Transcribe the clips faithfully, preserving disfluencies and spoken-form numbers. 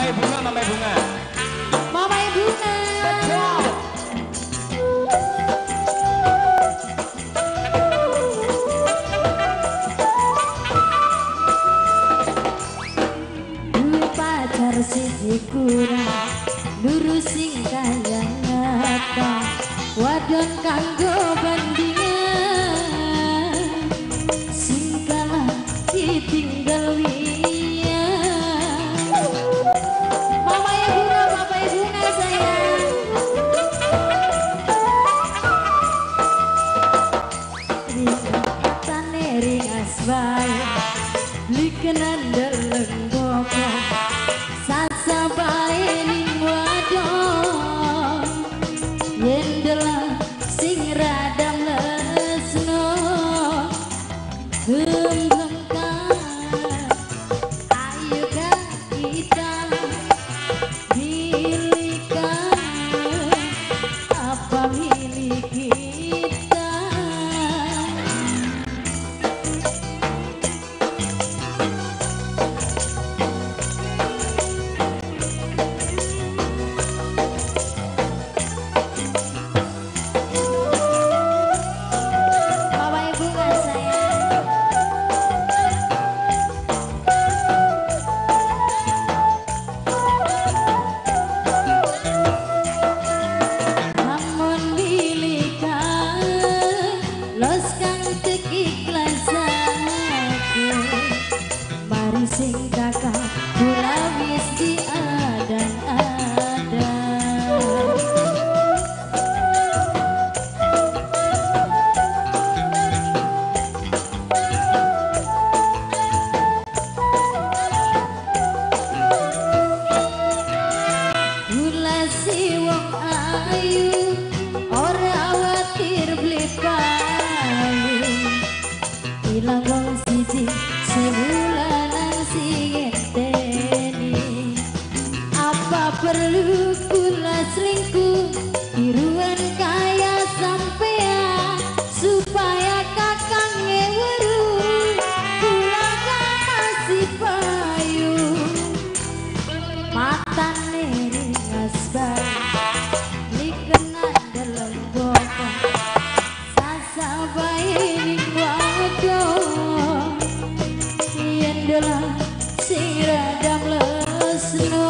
Mamai bunga, mamai bunga. Mamai bunga. Duwe pacar siji kurang, lurus sing kaya ngapa, wadon kanggo bandingan, sing kalah ditinggal wiya. Mama ya bunga, papa ya bunga sayang. Tane ring asbay, likenan deleng boko, sasa bae ning wadon, yen delah sing radang lesno, gemblengkan, ayo kan kita milikan apa milik kita. Mama ibu nggak sayang. Namun milikan los kang tekikhlasan aku, mari sing kakak kula wis diadan-adan. Kula si wong ayu, ora watir beli payu, ilang wong siji sebulanan sing ngenteni. Apa perlu kula selingkuh tiruan kaya sampean, supaya kakang ngeweru kula kan masih payu. Matane ring asbay, likenan deleng boko, sasa bae ning wadon, yen delah sing radang lesno,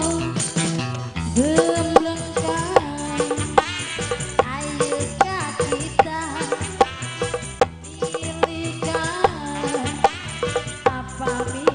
gemblengkan, ayo ka kita milikan apa